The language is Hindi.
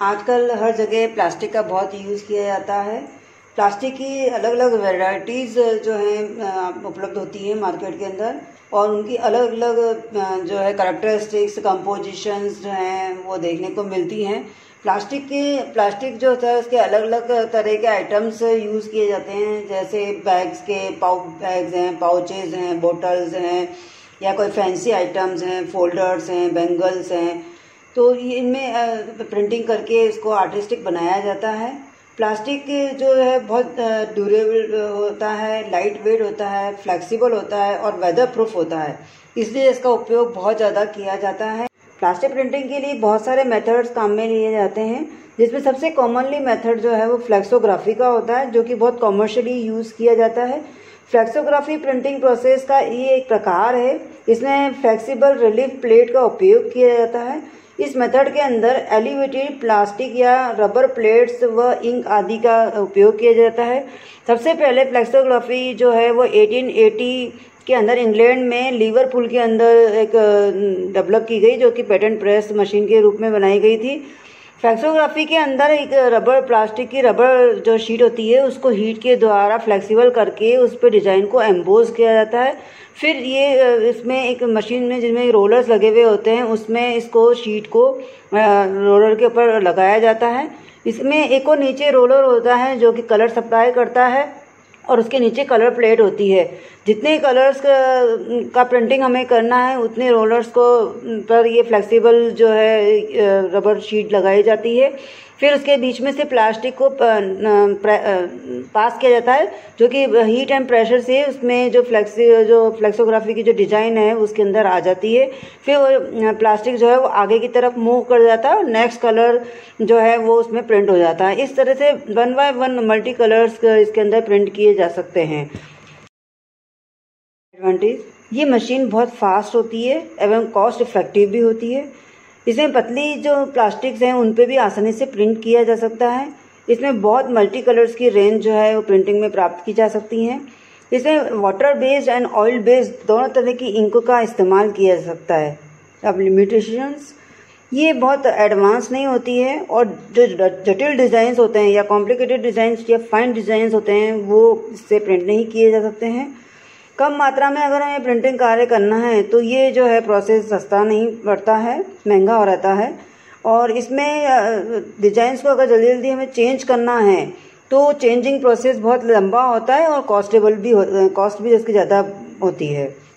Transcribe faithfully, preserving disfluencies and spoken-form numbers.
आजकल हर जगह प्लास्टिक का बहुत यूज़ किया जाता है। प्लास्टिक की अलग अलग वैरायटीज़ जो हैं उपलब्ध होती हैं मार्केट के अंदर, और उनकी अलग अलग जो है कैरेक्टरिस्टिक्स, कंपोजिशंस जो हैं वो देखने को मिलती हैं। प्लास्टिक के प्लास्टिक जो होता है उसके अलग अलग तरह के आइटम्स यूज़ किए जाते हैं, जैसे बैग्स के पाउच बैग्स हैं, पाउचेज़ हैं, बोटल्स हैं, या कोई फैंसी आइटम्स हैं, फोल्डर्स हैं, बेंगल्स हैं। तो इनमें प्रिंटिंग करके इसको आर्टिस्टिक बनाया जाता है। प्लास्टिक जो है बहुत ड्यूरेबल होता है, लाइट वेट होता है, फ्लेक्सिबल होता है और वेदर प्रूफ होता है, इसलिए इसका उपयोग बहुत ज़्यादा किया जाता है। प्लास्टिक प्रिंटिंग के लिए बहुत सारे मेथड्स काम में लिए जाते हैं, जिसमें सबसे कॉमनली मेथड जो है वो फ्लेक्सोग्राफी का होता है, जो कि बहुत कॉमर्शियली यूज़ किया जाता है। फ्लेक्सोग्राफी प्रिंटिंग प्रोसेस का ये एक प्रकार है। इसमें फ्लेक्सिबल रिलीफ प्लेट का उपयोग किया जाता है। इस मेथड के अंदर एलिवेटेड प्लास्टिक या रबर प्लेट्स व इंक आदि का उपयोग किया जाता है। सबसे पहले फ्लेक्सोग्राफी जो है वो अठारह सौ अस्सी के अंदर इंग्लैंड में लिवरपूल के अंदर एक डेवलप की गई, जो कि पेटेंट प्रेस मशीन के रूप में बनाई गई थी। फ्लेक्सोग्राफी के अंदर एक रबर प्लास्टिक की रबर जो शीट होती है उसको हीट के द्वारा फ्लेक्सिबल करके उस पर डिज़ाइन को एम्बोज किया जाता है। फिर ये इसमें एक मशीन में जिसमें रोलर्स लगे हुए होते हैं, उसमें इसको शीट को रोलर के ऊपर लगाया जाता है। इसमें एक और नीचे रोलर होता है जो कि कलर सप्लाई करता है, और उसके नीचे कलर प्लेट होती है। जितने कलर्स का, का प्रिंटिंग हमें करना है उतने रोलर्स को पर ये फ्लेक्सिबल जो है रबर शीट लगाई जाती है। फिर उसके बीच में से प्लास्टिक को पास किया जाता है, जो कि हीट एंड प्रेशर से उसमें जो फ्लेक्सी जो फ्लेक्सोग्राफी की जो डिज़ाइन है उसके अंदर आ जाती है। फिर वो प्लास्टिक जो है वो आगे की तरफ मूव कर जाता है और नेक्स्ट कलर जो है वो उसमें प्रिंट हो जाता है। इस तरह से one by one multi colours इसके अंदर प्रिंट किए जा सकते हैं। एडवांटेज, ये मशीन बहुत फास्ट होती है एवं कॉस्ट इफेक्टिव भी होती है। इसमें पतली जो प्लास्टिक्स हैं उन पे भी आसानी से प्रिंट किया जा सकता है। इसमें बहुत मल्टी कलर्स की रेंज जो है वो प्रिंटिंग में प्राप्त की जा सकती हैं। इसमें water based and oil based दोनों तरह की इंक का इस्तेमाल किया जा सकता है। अब लिमिटेशंस, ये बहुत एडवांस नहीं होती है, और जो जटिल डिज़ाइंस होते हैं या कॉम्प्लिकेटेड डिज़ाइंस या फाइन डिज़ाइंस होते हैं वो इससे प्रिंट नहीं किए जा सकते हैं। कम मात्रा में अगर हमें प्रिंटिंग कार्य करना है तो ये जो है प्रोसेस सस्ता नहीं पड़ता है, महंगा हो रहता है। और इसमें डिज़ाइंस को अगर जल्दी जल्दी हमें चेंज करना है तो चेंजिंग प्रोसेस बहुत लंबा होता है और कॉस्टेबल भी हो, कॉस्ट भी इसकी ज़्यादा होती है।